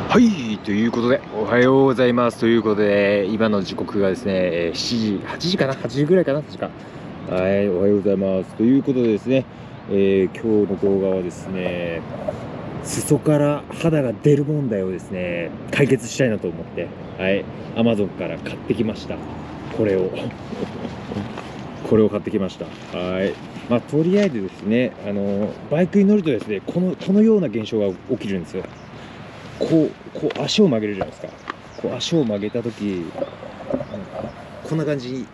はい、ということで、おはようございます。ということで、今の時刻がですね、7時、8時かな ?8 時ぐらいかな確か。はい、おはようございます。ということでですね、今日の動画はですね、裾から肌が出る問題をですね、解決したいなと思って、はい、Amazon から買ってきました。これを。これを買ってきました。はい。まあ、とりあえずですね、バイクに乗るとですね、このような現象が起きるんですよ。こう足を曲げるじゃないですか。こう足を曲げた時、こんな感じに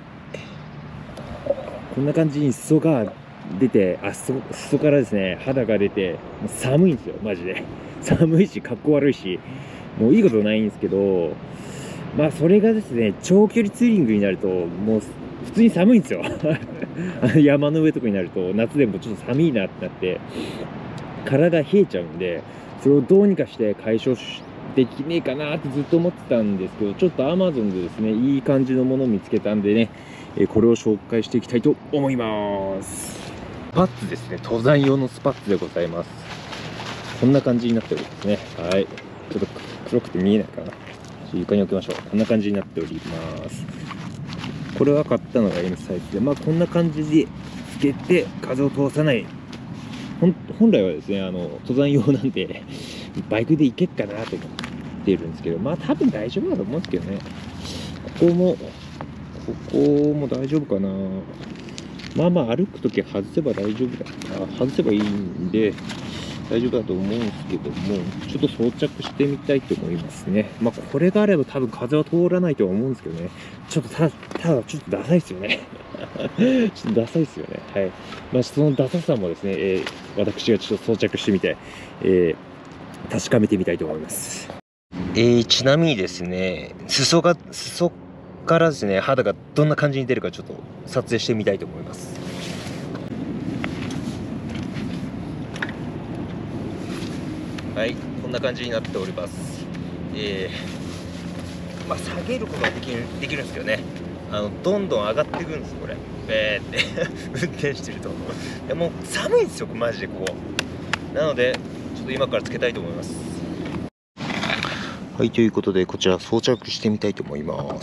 裾が出て、裾からですね肌が出て、もう寒いんですよマジで。寒いしかっこ悪いし、もういいことないんですけど、まあそれがですね長距離ツーリングになるともう普通に寒いんですよ。山の上とかになると夏でもちょっと寒いなってなって体が冷えちゃうんで、それをどうにかして解消できねえかなってずっと思ってたんですけど、ちょっと Amazon でですねいい感じのものを見つけたんでね、これを紹介していきたいと思います。スパッツですね、登山用のスパッツでございます。こんな感じになっておりますね。はい、ちょっと黒くて見えないかな。床に置きましょう。こんな感じになっております。これは買ったのが M サイズで、まあこんな感じでつけて風を通さない。本来はですね登山用なんでバイクで行けっかなと思ってるんですけど、まあ多分大丈夫だと思うんですけどね。ここも大丈夫かな。まあまあ歩くとき外せば大丈夫だ。外せばいいんで大丈夫だと思うんですけども、ちょっと装着してみたいと思いますね。まあこれがあれば多分風は通らないとは思うんですけどね。ちょっとただちょっとダサいですよね。ちょっとダサいですよね。はい。まあそのダサさもですね、私がちょっと装着してみて、確かめてみたいと思います。ちなみにですね、裾からですね、肌がどんな感じに出るかちょっと撮影してみたいと思います。はい、こんな感じになっております。まあ、下げることができるんですけどね、どんどん上がっていくんですよ、これ。って運転してると。でも寒いんですよ、マジでここ。なので、ちょっと今からつけたいと思います。はい、ということで、こちら装着してみたいと思います。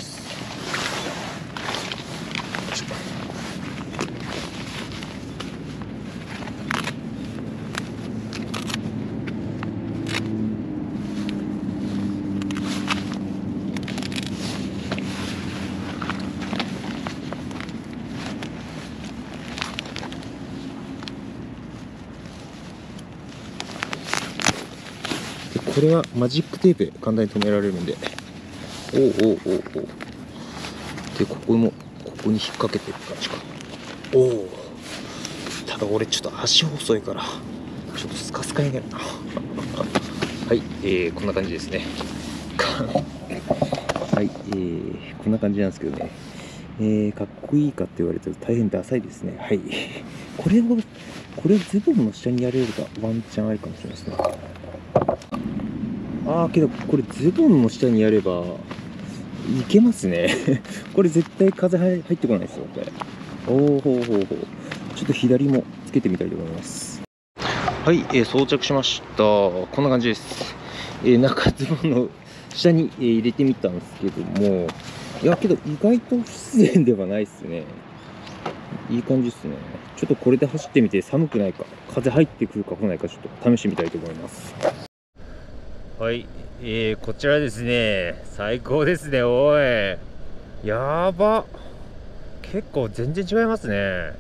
これはマジックテープで簡単に止められるんで、で、ここに引っ掛けてる感じか。ただ俺ちょっと足細いからちょっとスカスカになるな。はい、こんな感じですね。はい、こんな感じなんですけどね、かっこいいかって言われたら大変ダサいですね。はい。これをズボンの下にやれるかワンチャンあるかもしれないですね。けどこれズボンの下にやればいけますね。これ絶対風入ってこないですよ、これ。ちょっと左もつけてみたいと思います。はい、装着しました。こんな感じです。中ズボンの下に、入れてみたんですけども、いやけど意外と不自然ではないですね。いい感じですね。ちょっとこれで走ってみて寒くないか、風入ってくるか来ないかちょっと試してみたいと思います。はい、こちらですね、最高ですね。おい、やば、結構全然違いますね。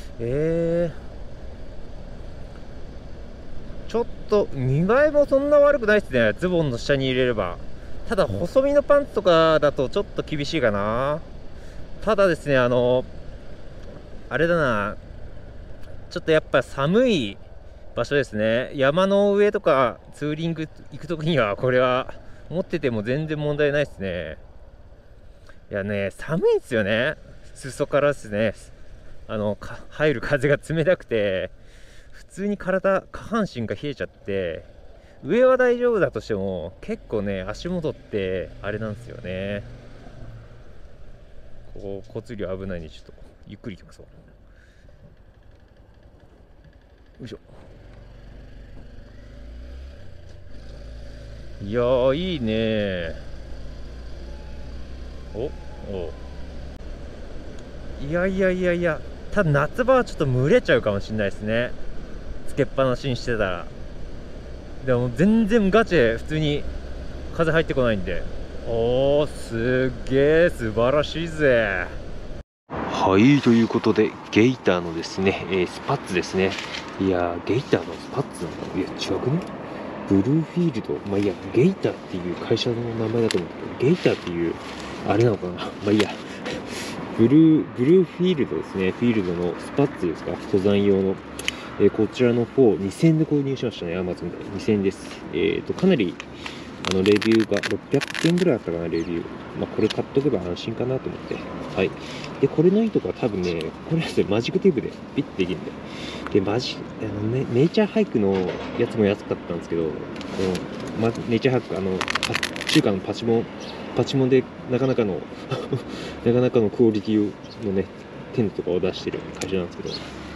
ちょっと見栄えもそんな悪くないですね、ズボンの下に入れれば。ただ細身のパンツとかだとちょっと厳しいかな。ただですね、あれだな、ちょっとやっぱ寒い場所ですね。山の上とかツーリング行くときにはこれは持ってても全然問題ないですね。いやね、寒いんですよね。裾からですね、入る風が冷たくて、普通に下半身が冷えちゃって、上は大丈夫だとしても結構ね足元ってあれなんですよね。ここ交通量危ないんでちょっとゆっくり行きますわ。よいしょ。 いやー、いいね。おいやいやいやいや、ただ夏場はちょっと蒸れちゃうかもしれないですね、つけっぱなしにしてたら。でも全然ガチで普通に風入ってこないんで、おー、すっげえ素晴らしいぜ。はい、ということでゲイターのですね、スパッツですね。いやー、ゲイターのスパッツなんだ。いや違くね、ブルーフィールド、まあいいや、ゲイターっていう会社の名前だと思うんだけど、ゲイターっていうあれなのかな、まあいいや、ブルーフィールドですね。フィールドのスパッツですか、登山用の。こちらの方、2000円で購入しましたね、Amazon で。2000円です。かなり、レビューが600件ぐらいあったかな、レビュー。まあ、これ買っとけば安心かなと思って。はい。で、これのいいとこは多分ね、これですね、マジックテープでピッてできるんで。で、ネイチャーハイクのやつも安かったんですけど、ネイチャーハイク、中華のパチモンでなかなかのなかなかのクオリティのね、テントとかを出してる会社なんですけど、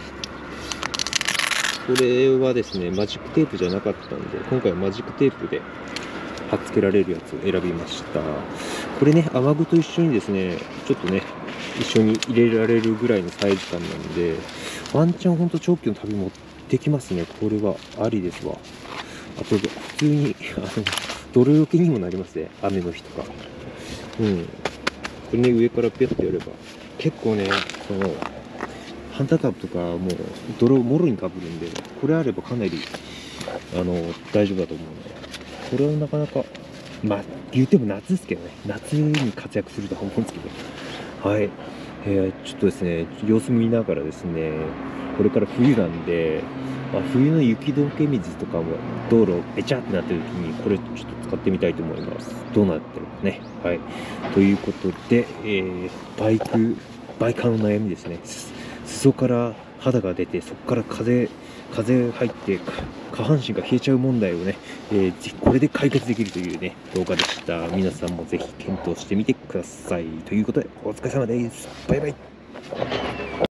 これはですね、マジックテープじゃなかったんで、今回はマジックテープで貼っつけられるやつを選びました。これね、雨具と一緒にですね、ちょっとね、一緒に入れられるぐらいのサイズ感なんで、ワンチャンほんと長期の旅持ってきますね。これはありですわ。あと、普通に、泥よけにもなりますね。雨の日とか。うん。これね、上からペッとやれば。結構ね、その、ハンターカーブとかもう泥もろにかぶるんで、これあればかなり、大丈夫だと思うので。これはなかなか、まあ、言うても夏ですけどね。夏に活躍するとは思うんですけど。はい。ちょっとですね、様子見ながらですね、これから冬なんで、まあ、冬の雪解け水とかも道路べちゃってなってる時にこれちょっと使ってみたいと思います。どうなってるかね。はい。ということで、バイカーの悩みですね。裾から肌が出て、そこから風入って下半身が冷えちゃう問題をね、ぜひこれで解決できるというね、動画でした。皆さんもぜひ検討してみてください。ということで、お疲れ様です。バイバイ。